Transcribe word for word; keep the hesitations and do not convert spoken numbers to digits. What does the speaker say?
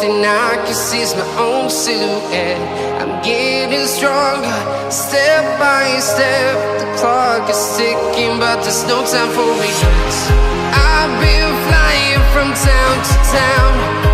and I can see my own silhouette. I'm getting stronger, step by step. The clock is ticking, but there's no time for regrets. I've been flying from town to town,